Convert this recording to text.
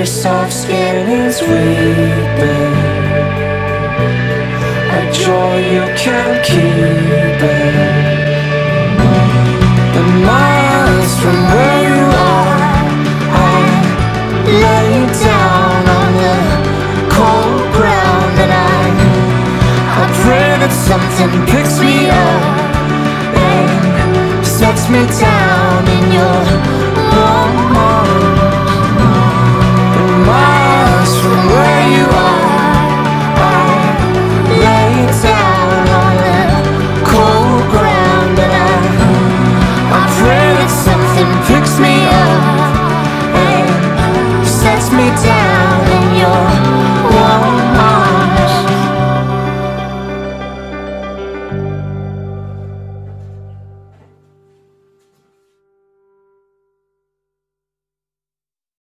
your soft skin is weeping, a joy you can't keep it. The miles from where you are, I lay down on the cold ground, and I pray that something picks me up and sets me down in your